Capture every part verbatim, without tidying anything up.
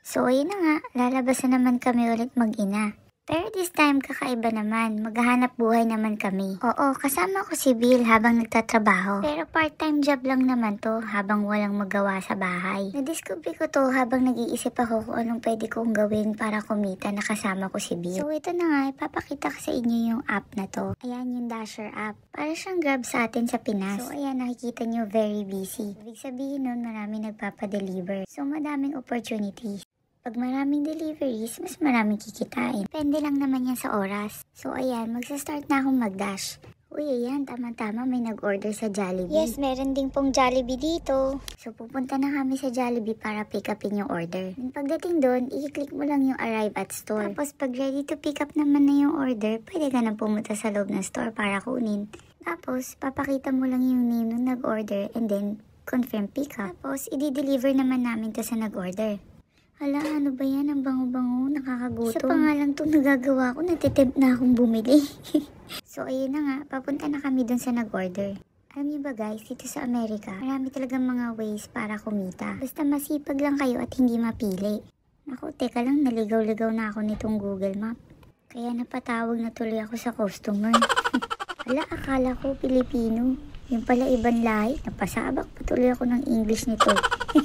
So ayun na nga, lalabas na naman kami ulit mag-ina. Pero this time kakaiba naman, maghahanap buhay naman kami. Oo, kasama ko si Bill habang nagtatrabaho. Pero part-time job lang naman to habang walang magawa sa bahay. Nadiscover ko to habang nag-iisip ako kung anong pwede kong gawin para kumita na kasama ko si Bill. So ito na nga, ipapakita ko sa inyo yung app na to. Ayan yung Dasher app. Para siyang Grab sa atin sa Pinas. So ayan, nakikita nyo very busy. Ibig sabihin nun, marami nagpapadeliver. So madaming opportunities. Pag maraming deliveries, mas maraming kikitain. Depende lang naman yan sa oras. So ayan, magsa-start na akong mag-dash. Uy, ayan, tama-tama may nag-order sa Jollibee. Yes, meron din pong Jollibee dito. So pupunta na kami sa Jollibee para pick upin yung order. And pagdating doon, i-click mo lang yung arrive at store. Tapos pag ready to pick up naman na yung order, pwede ka na pumunta sa loob ng store para kunin. Tapos, papakita mo lang yung name nung nag-order and then confirm pick up. Tapos, i-deliver naman namin to sa nag-order. Hala, ano ba yan? Ang bango-bango, nakakagutom. Sa pangalang to nagagawa ko, natitempt na akong bumili. So, ayun na nga, papunta na kami dun sa nag-order. Alam niyo ba guys, dito sa Amerika, marami talagang mga ways para kumita. Basta masipag lang kayo at hindi mapili. Naku, teka lang, naligaw-ligaw na ako nitong Google Map. Kaya napatawag na tuloy ako sa customer. Hala, akala ko Pilipino. Yung pala ibang lahi, napasabak pa tuloy ako ng English nito.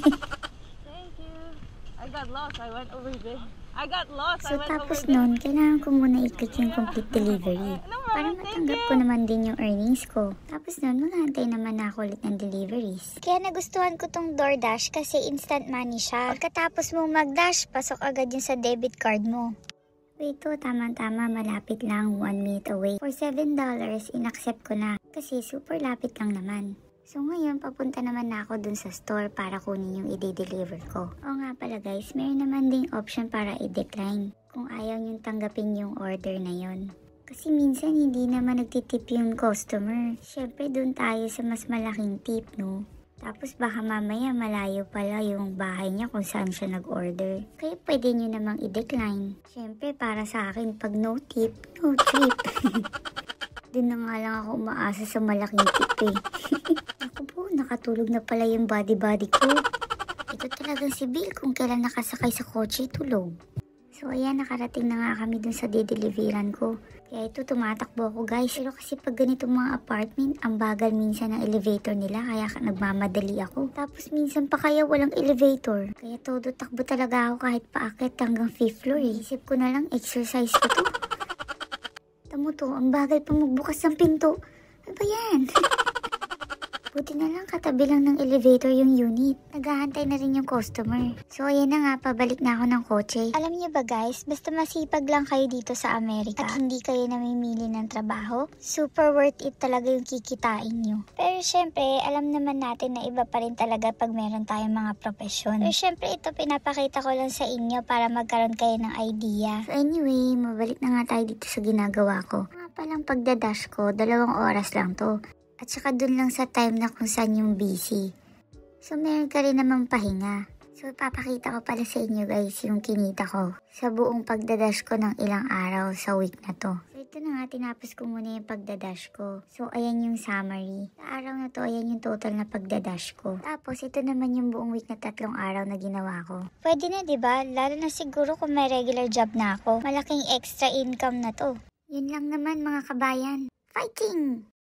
I got lost. I went over there. I got lost. So I went tapos over there. nun, kailangan ko muna i-click yung complete delivery. Para matanggap ko naman din yung earnings ko. Tapos nun, maghantay naman ako ulit ng deliveries. Kaya nagustuhan ko tong DoorDash kasi instant money siya. Pagkatapos mong mag-dash, pasok agad yun sa debit card mo. Wait to, tama-tama, malapit lang, one minute away. For seven dollars, in-accept ko na. Kasi super lapit lang naman. So ngayon, papunta naman na ako dun sa store para kunin yung i-deliver ko. O nga pala guys, mayroon naman ding option para i-decline kung ayaw niyong tanggapin yung order na yon. Kasi minsan hindi naman nagtitip yung customer. Siyempre dun tayo sa mas malaking tip, no? Tapos baka mamaya malayo pala yung bahay niya kung saan siya nag-order. Kaya pwede niyo namang i-decline. Siyempre para sa akin, pag no tip, no trip. Dun na nga lang ako umaasa sa malaking tip eh. Ako po, nakatulog na pala yung body-body ko. Ito talagang si Bill kung kailan nakasakay sa kotse, tulog. So ayan, nakarating na nga kami dun sa dideliveran ko. Kaya ito, tumatakbo ako guys. Pero kasi pag ganitong mga apartment, ang bagal minsan ng elevator nila. Kaya nagmamadali ako. Tapos minsan pa kaya walang elevator. Kaya todo takbo talaga ako kahit paakit hanggang fifth floor eh. Isip ko na lang, exercise ko to. Tamo to, ang bagal pa magbukas ng pinto. Ano ba yan? Buti na lang katabi lang ng elevator yung unit. Naghahantay na rin yung customer. So ayan na nga, pabalik na ako ng kotse. Alam niyo ba guys, basta masipag lang kayo dito sa Amerika at hindi kayo namimili ng trabaho, super worth it talaga yung kikitain nyo. Pero syempre, alam naman natin na iba pa rin talaga pag meron tayong mga profesyon. Pero syempre, ito pinapakita ko lang sa inyo para magkaroon kayo ng idea. So anyway, mabalik na nga tayo dito sa ginagawa ko. Nga palang pagdadash ko, dalawang oras lang to. At saka dun lang sa time na kung saan yung busy. So meron ka rin namang pahinga. So ipapakita ko pala sa inyo guys yung kinita ko sa buong pagdadash ko ng ilang araw sa week na to. So ito na nga, tinapos ko muna yung pagdadash ko. So ayan yung summary. Sa araw na to, ayan yung total na pagdadash ko. Tapos ito naman yung buong week na tatlong araw na ginawa ko. Pwede na diba? Lalo na siguro kung may regular job na ako. Malaking extra income na to. Yun lang naman mga kabayan. Fighting!